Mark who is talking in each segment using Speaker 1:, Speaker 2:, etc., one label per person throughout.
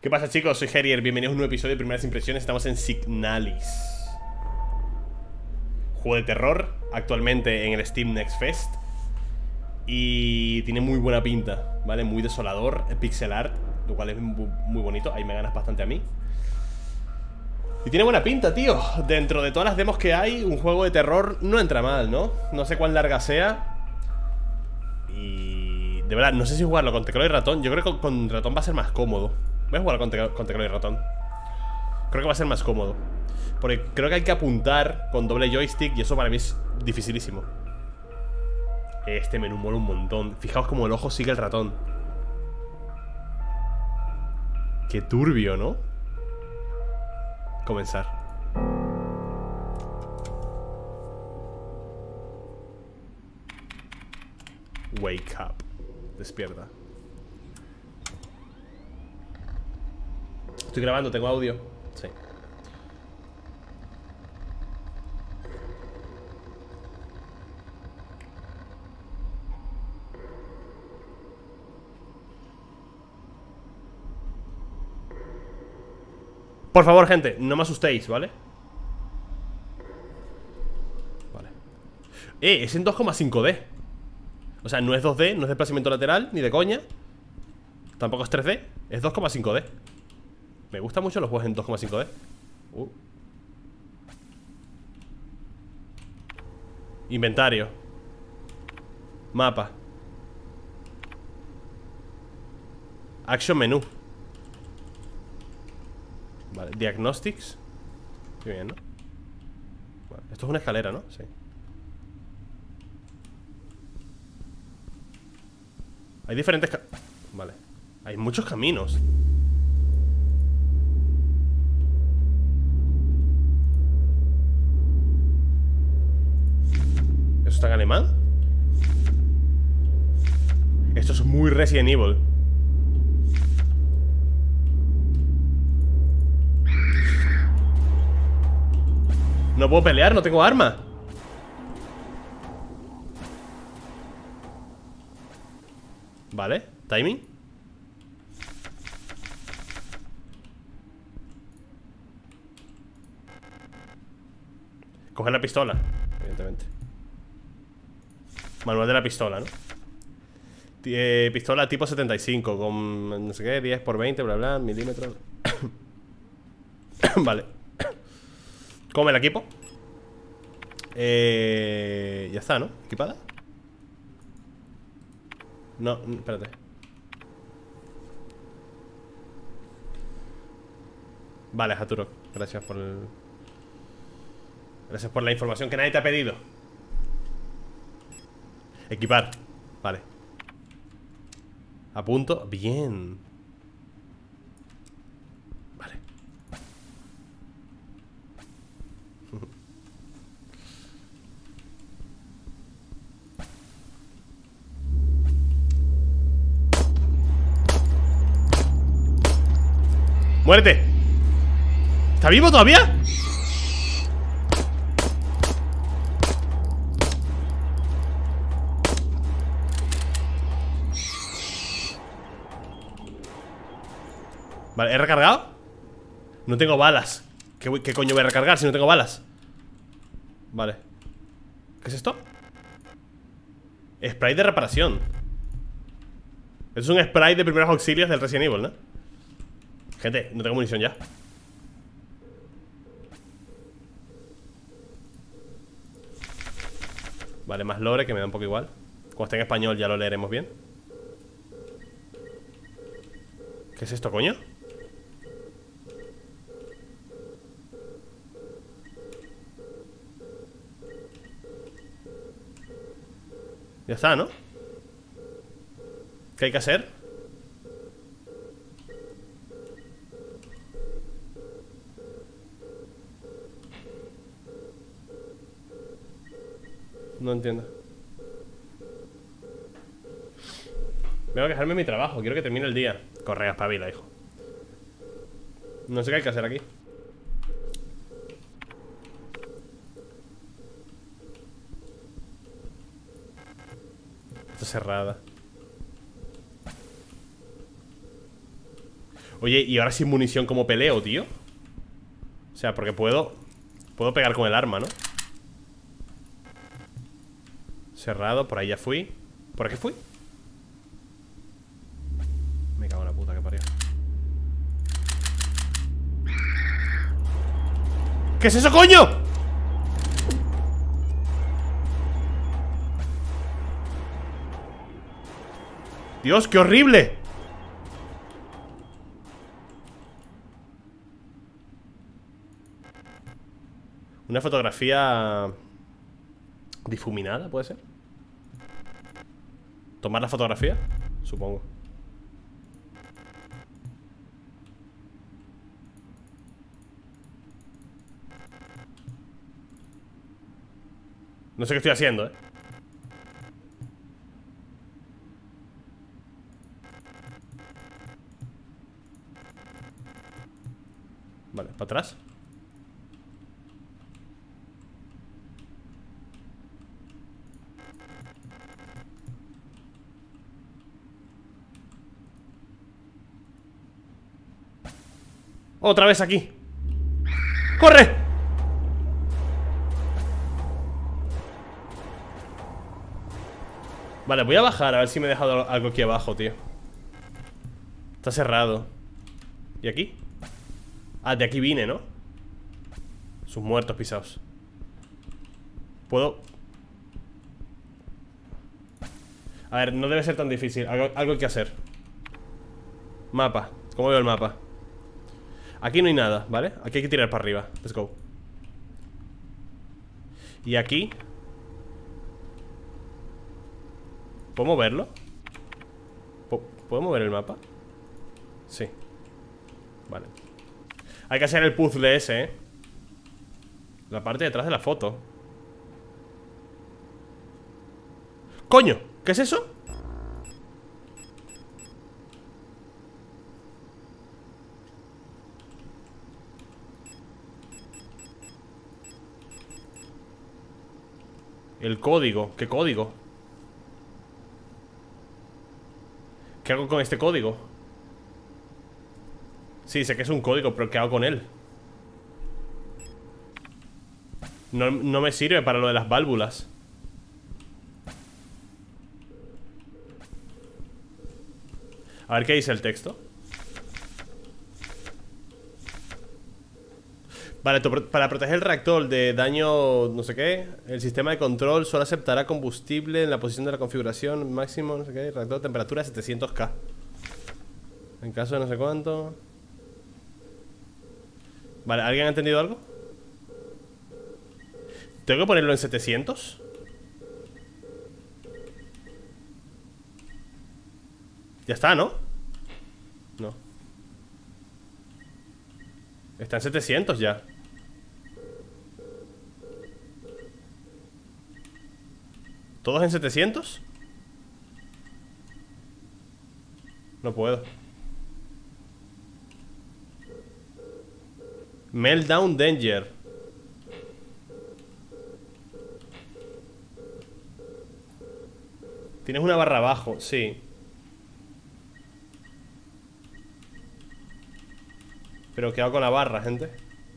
Speaker 1: ¿Qué pasa, chicos? Soy Herier, bienvenidos a un nuevo episodio de Primeras Impresiones. Estamos en Signalis, juego de terror, actualmente en el Steam Next Fest. Y tiene muy buena pinta, ¿vale? Muy desolador, pixel art, lo cual es muy bonito. Ahí me ganas bastante a mí. Y tiene buena pinta, tío. Dentro de todas las demos que hay, un juego de terror no entra mal, ¿no? No sé cuán larga sea. Y... de verdad, no sé si jugarlo con teclado y ratón. Yo creo que con ratón va a ser más cómodo. Voy a jugar con teclado y ratón. Creo que va a ser más cómodo, porque creo que hay que apuntar con doble joystick y eso para mí es dificilísimo. Este menú mola un montón. Fijaos como el ojo sigue el ratón. Qué turbio, ¿no? Comenzar. Wake up. Despierta. Estoy grabando, tengo audio. Sí. Por favor, gente, no me asustéis, ¿vale? Vale. Es en 2,5D. O sea, no es 2D, no es desplazamiento lateral, ni de coña. Tampoco es 3D, es 2,5D. Me gustan mucho los juegos en 2,5D. Inventario. Mapa. Action menú. Vale, diagnostics. Qué bien, ¿no? Vale, esto es una escalera, ¿no? Sí. Hay diferentes vale. Hay muchos caminos. ¿Eso está en alemán? Esto es muy Resident Evil. No puedo pelear, no tengo arma. Vale, timing. Coger la pistola, evidentemente. Manual de la pistola, ¿no? Pistola tipo 75 con no sé qué, 10 por 20, bla bla, milímetros. Vale. ¿Cómo me la equipo? Ya está, ¿no? ¿Equipada? No, espérate. Vale, Haturok, gracias por el... gracias por la información que nadie te ha pedido. Equipar. Vale. Apunto. Bien. Vale. ¡Muérete! ¿Está vivo todavía? Vale, ¿he recargado? No tengo balas. ¿Qué coño voy a recargar si no tengo balas? Vale. ¿Qué es esto? Spray de reparación. Es un spray de primeros auxilios del Resident Evil, ¿no? Gente, no tengo munición ya. Vale, más lore, que me da un poco igual. Cuando esté en español ya lo leeremos bien. ¿Qué es esto, coño? Ya está, ¿no? ¿Qué hay que hacer? No entiendo. Vengo a quejarme de mi trabajo, quiero que termine el día. Correa, espabila, hijo. No sé qué hay que hacer aquí. Está cerrada. Oye, y ahora sin munición, ¿cómo peleo, tío? O sea, porque puedo pegar con el arma, ¿no? Cerrado, por ahí ya fui. ¿Por aquí fui? Me cago en la puta que parió. ¿Qué es eso, coño? Dios, qué horrible. Una fotografía difuminada, ¿puede ser? ¿Tomar la fotografía? Supongo. No sé qué estoy haciendo, ¿eh? Vale, para atrás. Otra vez aquí. ¡Corre! Vale, voy a bajar a ver si me he dejado algo aquí abajo, tío. Está cerrado. ¿Y aquí? Ah, de aquí vine, ¿no? Sus muertos pisados. ¿Puedo? A ver, no debe ser tan difícil. Algo hay que hacer. Mapa. ¿Cómo veo el mapa? Aquí no hay nada, ¿vale? Aquí hay que tirar para arriba. Let's go. Y aquí ¿puedo moverlo? ¿Puedo mover el mapa? Sí. Vale. Hay que hacer el puzzle ese, ¿eh? La parte de atrás de la foto. ¡Coño! ¿Qué es eso? El código. ¿Qué código? ¿Qué hago con este código? Sí, sé que es un código, pero ¿qué hago con él? No me sirve para lo de las válvulas. A ver qué dice el texto. Vale, para proteger el reactor de daño no sé qué, el sistema de control solo aceptará combustible en la posición de la configuración máximo, no sé qué, reactor temperatura 700K. En caso de no sé cuánto. Vale, ¿alguien ha entendido algo? ¿Tengo que ponerlo en 700? Ya está, ¿no? No. Está en 700 ya. ¿Todos en 700? No puedo. Meltdown Danger. Tienes una barra abajo, sí. Pero ¿qué hago con la barra, gente?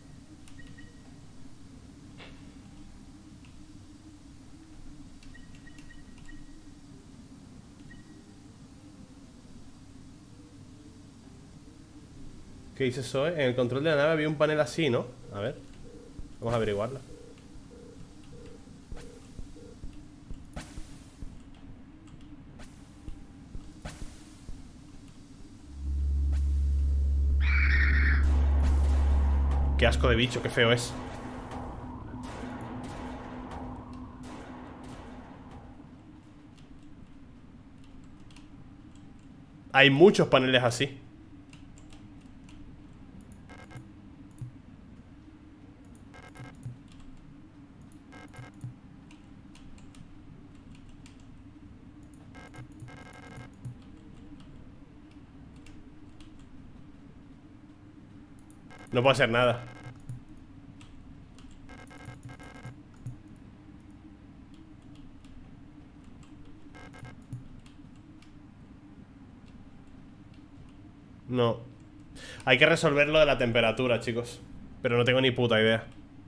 Speaker 1: ¿Qué dice eso? En el control de la nave había un panel así, ¿no? A ver, vamos a averiguarlo. Qué asco de bicho, qué feo es. Hay muchos paneles así. No puedo hacer nada. No. Hay que resolver lo de la temperatura, chicos. Pero no tengo ni puta idea.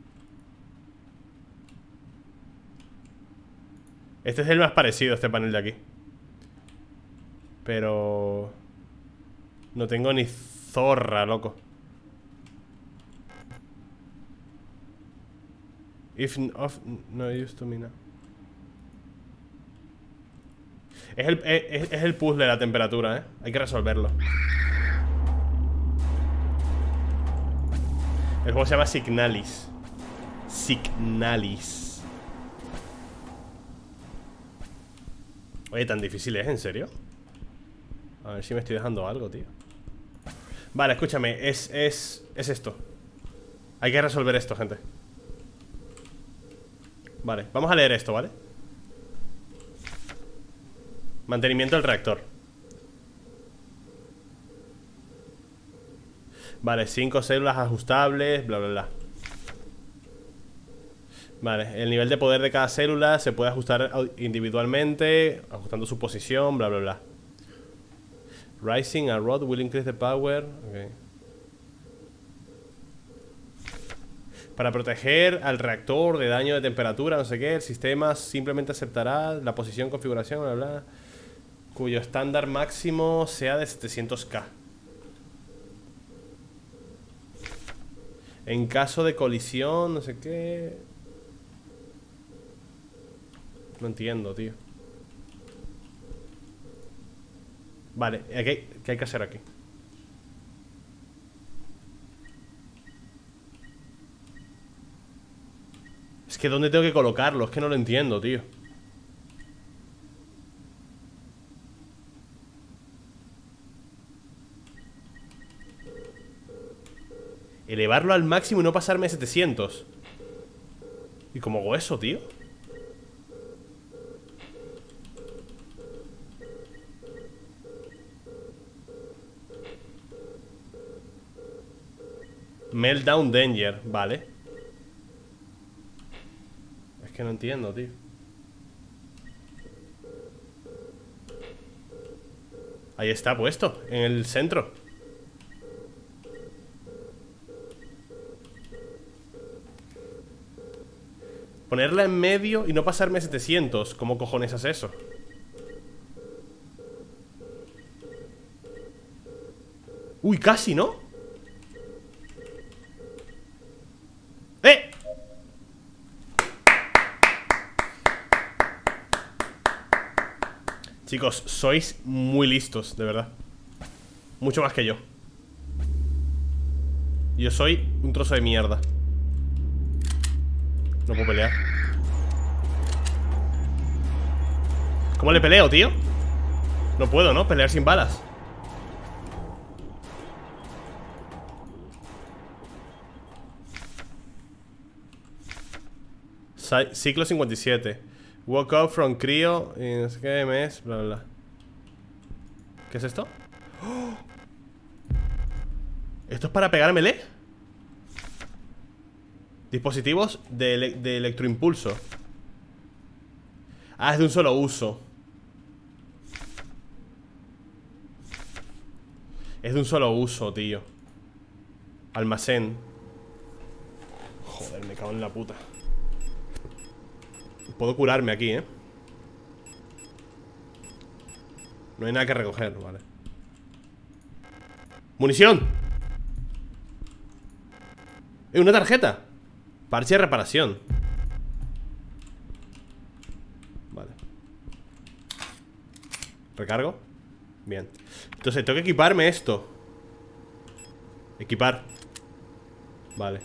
Speaker 1: Este es el más parecido, este panel de aquí. Pero... no tengo ni zorra, loco. If of no used to me now. Es el puzzle de la temperatura, ¿eh? Hay que resolverlo. El juego se llama Signalis. Signalis. Oye, tan difícil es, ¿en serio? A ver si me estoy dejando algo, tío. Vale, escúchame, es esto. Hay que resolver esto, gente. Vale, vamos a leer esto, ¿vale? Mantenimiento del reactor. Vale, 5 células ajustables, bla, bla, bla. Vale, el nivel de poder de cada célula se puede ajustar individualmente, ajustando su posición, bla, bla, bla. Rising a rod will increase the power. Okay. Para proteger al reactor de daño de temperatura, no sé qué, el sistema simplemente aceptará la posición, configuración, bla, bla, cuyo estándar máximo sea de 700K. En caso de colisión, no sé qué. No entiendo, tío. Vale, ¿qué hay que hacer aquí? Es que ¿dónde tengo que colocarlo? Es que no lo entiendo, tío. Elevarlo al máximo y no pasarme 700. ¿Y cómo hago eso, tío? Meltdown Danger, vale. Es que no entiendo, tío. Ahí está puesto, en el centro. Ponerla en medio y no pasarme 700. ¿Cómo cojones haces eso? Uy, casi, ¿no? ¡Eh! Chicos, sois muy listos, de verdad. Mucho más que yo. Yo soy un trozo de mierda. No puedo pelear. ¿Cómo le peleo, tío? No puedo, ¿no? Pelear sin balas. Ciclo 57. Woke up from cryo. Y no sé qué mes. Bla, bla, bla. ¿Qué es esto? ¡Oh! ¿Esto es para pegármele? Dispositivos de electroimpulso. Ah, es de un solo uso. Es de un solo uso, tío. Almacén. Joder, me cago en la puta. Puedo curarme aquí, ¿eh? No hay nada que recoger, vale. ¡Munición! ¡Una tarjeta! Parche de reparación. Vale. ¿Recargo? Bien. Entonces tengo que equiparme esto. Equipar. Vale.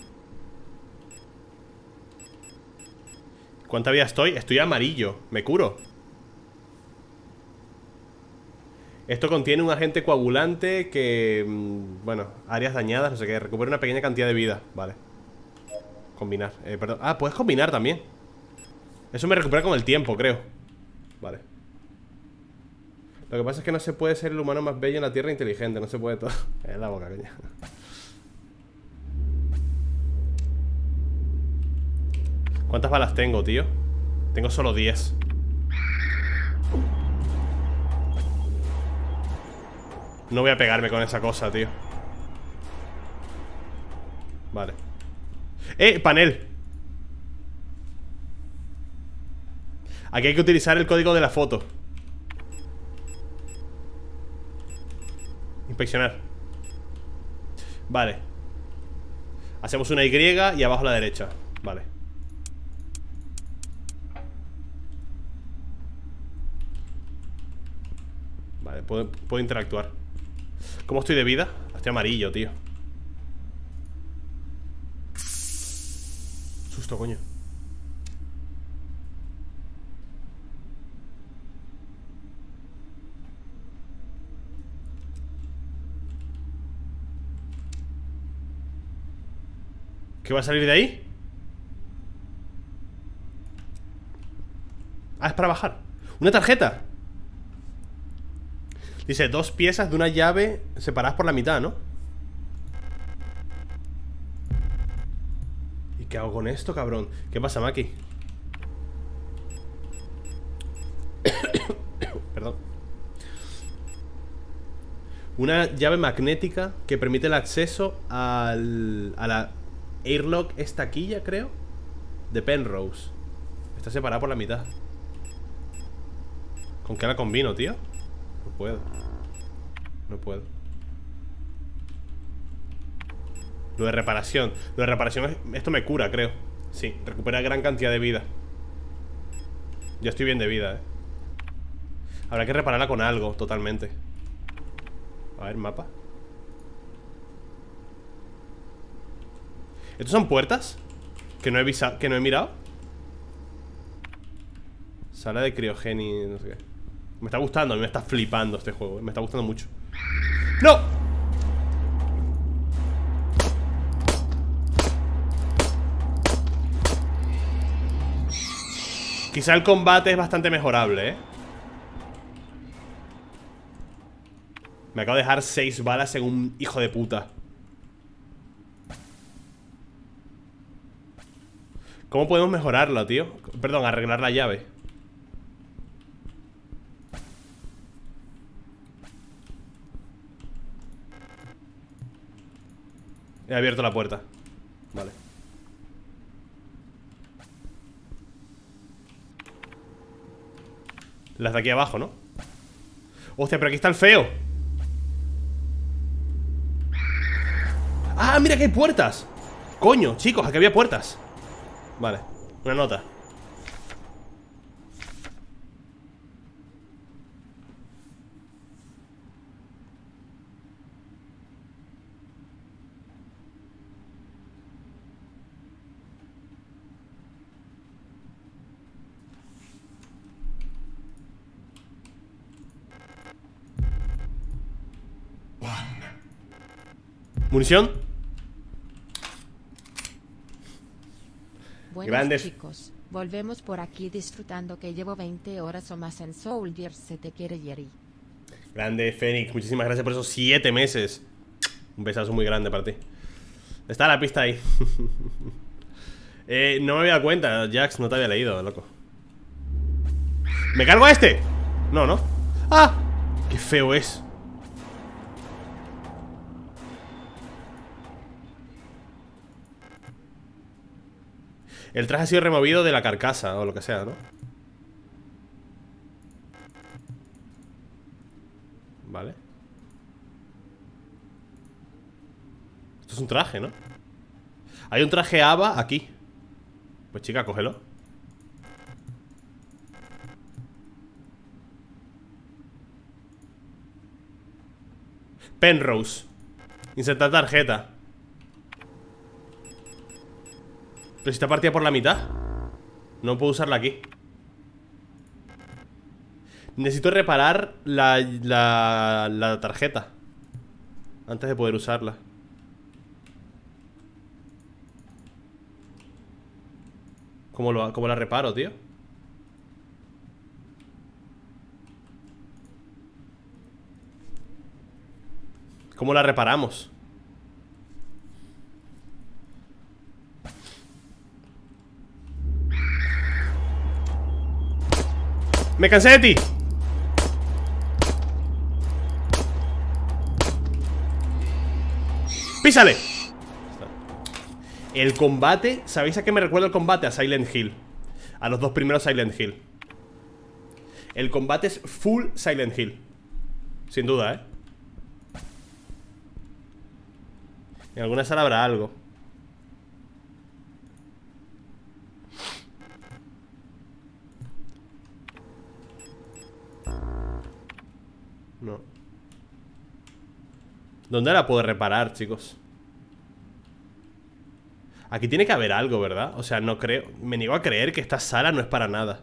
Speaker 1: ¿Cuánta vida estoy? Estoy amarillo. Me curo. Esto contiene un agente coagulante que... bueno, áreas dañadas, no sé qué. Recupera una pequeña cantidad de vida. Vale. Combinar. Perdón. Ah, puedes combinar también. Eso me recupera con el tiempo, creo. Vale. Lo que pasa es que no se puede ser el humano más bello en la tierra inteligente. No se puede todo. En la boca, coño. ¿Cuántas balas tengo, tío? Tengo solo 10. No voy a pegarme con esa cosa, tío. Vale. Panel. Aquí hay que utilizar el código de la foto. Inspeccionar. Vale. Hacemos una Y y abajo a la derecha. Vale. Vale, puedo interactuar. ¿Cómo estoy de vida? Estoy amarillo, tío. Susto, coño. ¿Qué va a salir de ahí? Ah, es para bajar. ¡Una tarjeta! Dice, 2 piezas de una llave separadas por la mitad, ¿no? ¿Y qué hago con esto, cabrón? ¿Qué pasa, Maki? Perdón. Una llave magnética que permite el acceso a la airlock estaquilla, creo, de Penrose. Está separada por la mitad. ¿Con qué la combino, tío? No puedo. No puedo. Lo de reparación. Lo de reparación, esto me cura, creo. Sí, recupera gran cantidad de vida. Ya estoy bien de vida, Habrá que repararla con algo, totalmente. A ver, mapa. ¿Estos son puertas? Que no he mirado. Sala de criogenia, no sé qué. Me está gustando, a mí me está flipando este juego. Me está gustando mucho. ¡No! Quizá el combate es bastante mejorable, Me acabo de dejar 6 balas en un hijo de puta. ¿Cómo podemos mejorarla, tío? Perdón, arreglar la llave. He abierto la puerta. Vale. Las de aquí abajo, ¿no? Hostia, pero aquí está el feo. ¡Ah, mira que hay puertas! Coño, chicos, aquí había puertas. Vale, una nota. ¿Munición?
Speaker 2: Buenos
Speaker 1: Grandes.
Speaker 2: chicos, volvemos por aquí disfrutando que llevo 20 horas o más en Soldier. Se te quiere, Jerry.
Speaker 1: Grande, Fénix, muchísimas gracias por esos 7 meses. Un besazo muy grande para ti. Está la pista ahí. No me había dado cuenta, Jax, no te había leído, loco. ¿Me cargo a este? No, ¿no? ¡Ah! ¡Qué feo es! El traje ha sido removido de la carcasa o lo que sea, ¿no? Vale. Esto es un traje, ¿no? Hay un traje Ava aquí. Pues chica, cógelo. Penrose. Insertar tarjeta. Pero si está partida por la mitad. No puedo usarla aquí. Necesito reparar la tarjeta antes de poder usarla. ¿Cómo la reparo, tío? ¿Cómo la reparamos? ¡Me cansé de ti! ¡Písale! El combate, ¿sabéis a qué me recuerda el combate? A Silent Hill. A los dos primeros Silent Hill. El combate es full Silent Hill. Sin duda, ¿eh? En alguna sala habrá algo. No. ¿Dónde la puedo reparar, chicos? Aquí tiene que haber algo, ¿verdad? O sea, no creo... Me niego a creer que esta sala no es para nada.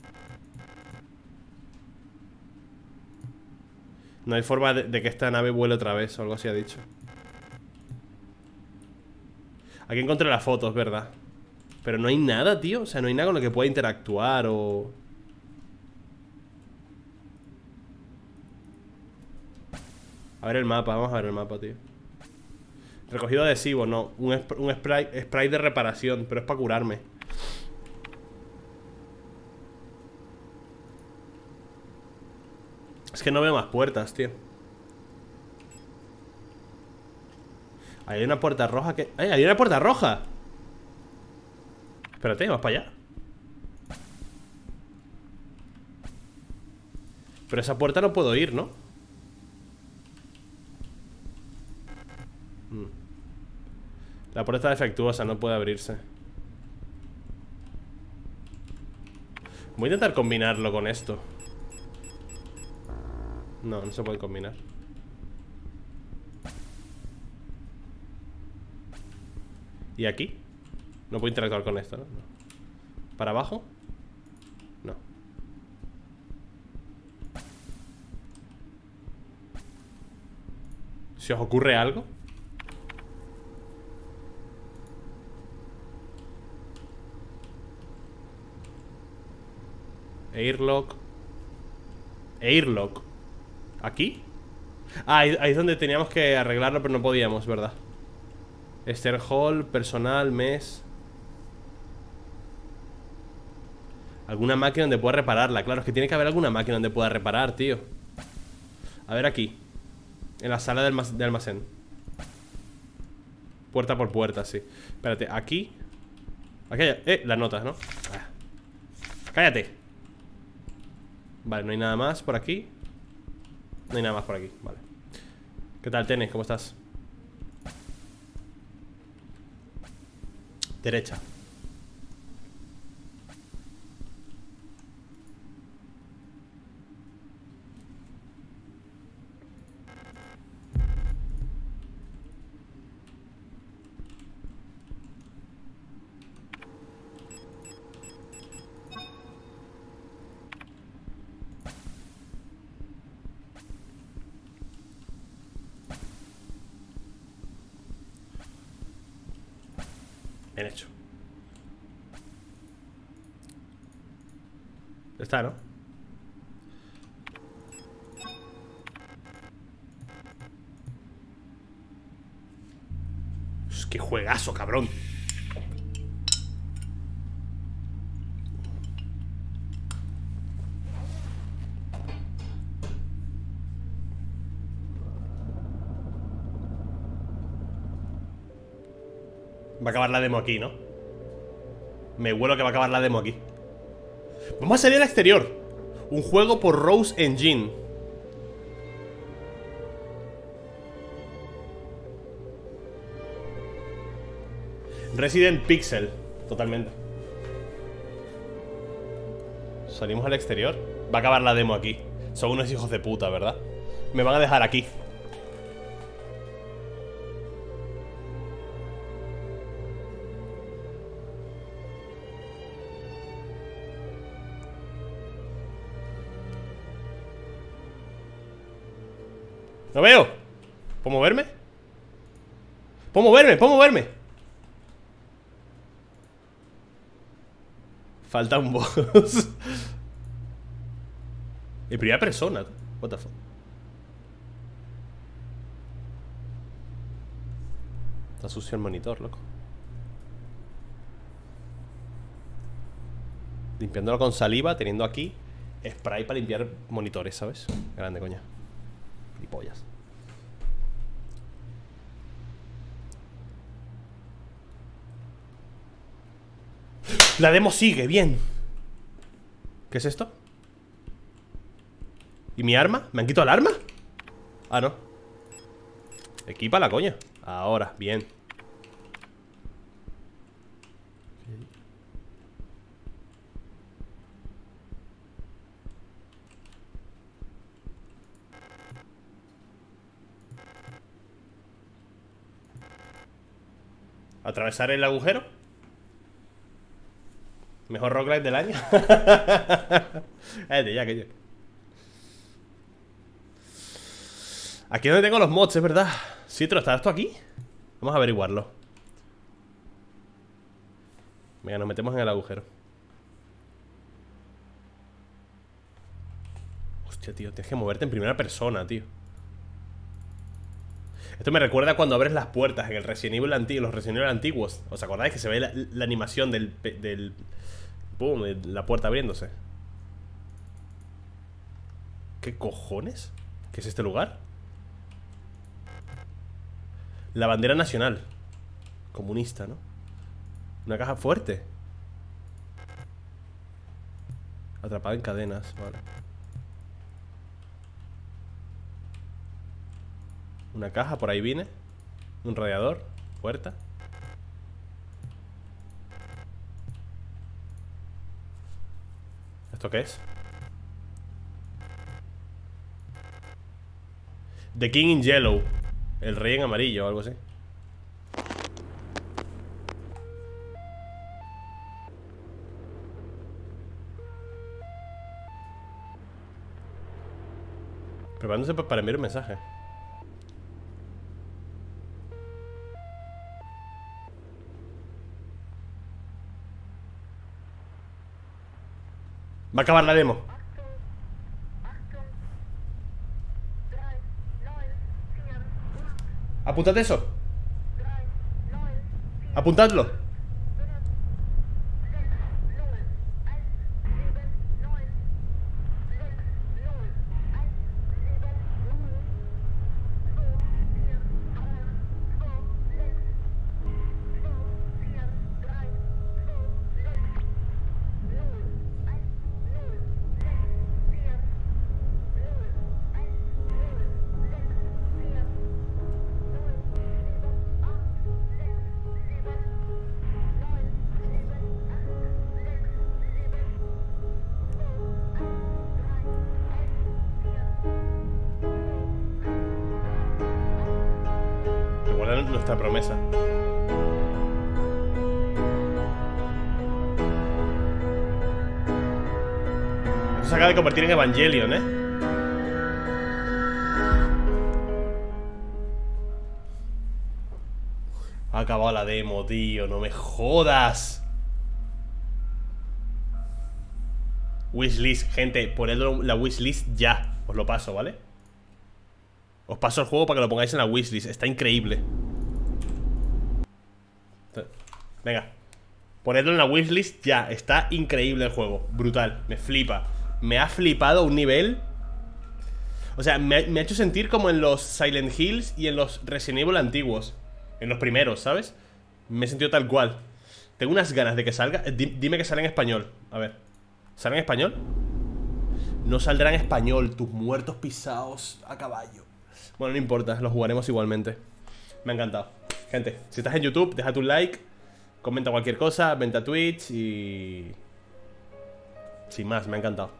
Speaker 1: No hay forma de que esta nave vuele otra vez o algo así ha dicho. Aquí encontré las fotos, ¿verdad? Pero no hay nada, tío. O sea, no hay nada con lo que pueda interactuar o... A ver el mapa, vamos a ver el mapa, tío. Recogido adhesivo, no. Un spray de reparación, pero es para curarme. Es que no veo más puertas, tío. Hay una puerta roja que... ¡Ay, hay una puerta roja! Espérate, vas para allá. Pero esa puerta no puedo ir, ¿no? La puerta está defectuosa, no puede abrirse. Voy a intentar combinarlo con esto. No, no se puede combinar. ¿Y aquí? No puedo interactuar con esto, ¿no? No. ¿Para abajo? No. ¿Se os ocurre algo? Airlock. Airlock. ¿Aquí? Ah, ahí es donde teníamos que arreglarlo, pero no podíamos, ¿verdad? Esther Hall, personal, mes. Alguna máquina donde pueda repararla. Claro, es que tiene que haber alguna máquina donde pueda reparar, tío. A ver aquí. En la sala de almacén. Puerta por puerta, sí. Espérate, aquí. Aquí hay... las notas, ¿no? Ah. Cállate. Vale, no hay nada más por aquí. No hay nada más por aquí, vale. ¿Qué tal, Tenes? ¿Cómo estás? Derecha. Bien hecho. Está, ¿no? ¡Qué juegazo, cabrón! Va a acabar la demo aquí, ¿no? Me huelo que va a acabar la demo aquí. Vamos a salir al exterior. Un juego por Rose Engine. Resident Pixel. Totalmente. Salimos al exterior. Va a acabar la demo aquí. Son unos hijos de puta, ¿verdad? Me van a dejar aquí. No veo. ¿Puedo moverme? ¿Puedo moverme? ¿Puedo moverme? Falta un boss. En primera persona. What the fuck. Está sucio el monitor, loco. Limpiándolo con saliva, teniendo aquí spray para limpiar monitores, ¿sabes? Grande, coña. Y pollas. La demo sigue, bien. ¿Qué es esto? ¿Y mi arma? ¿Me han quitado el arma? Ah, no. Equipa la coña. Ahora, bien. ¿Atravesar el agujero? Mejor roguelike del año. Ya, que yo. Aquí es donde tengo los mods, es verdad. Citro, ¿está esto aquí? Vamos a averiguarlo. Venga, nos metemos en el agujero. Hostia, tío, tienes que moverte en primera persona, tío. Esto me recuerda cuando abres las puertas en el Resident Evil antiguo, los Resident Evil antiguos. ¿Os acordáis que se ve la animación del ¡pum! De la puerta abriéndose? ¿Qué cojones? ¿Qué es este lugar? La bandera nacional comunista, ¿no? Una caja fuerte. Atrapada en cadenas, vale. Una caja, por ahí viene. Un radiador, puerta. ¿Esto qué es? The King in Yellow. El rey en amarillo o algo así. Preparándose para enviar un mensaje. Va a acabar la demo. Apuntad eso. Apuntadlo. Recuerda nuestra promesa. Esto se acaba de convertir en Evangelion, ¿eh? Ha acabado la demo, tío. No me jodas. Wishlist, gente, ponedlo la wishlist ya. Os lo paso, ¿vale? Os paso el juego para que lo pongáis en la wishlist. Está increíble. Venga, ponedlo en la wishlist ya. Está increíble el juego, brutal, me flipa. Me ha flipado a un nivel. O sea, me ha hecho sentir como en los Silent Hills y en los Resident Evil antiguos. En los primeros, ¿sabes? Me he sentido tal cual. Tengo unas ganas de que salga. Dime que sale en español. A ver, ¿sale en español? No saldrá en español. Tus muertos pisados a caballo. Bueno, no importa, lo jugaremos igualmente. Me ha encantado. Gente, si estás en YouTube, déjate un like, comenta cualquier cosa, vente a Twitch y... sin más, me ha encantado.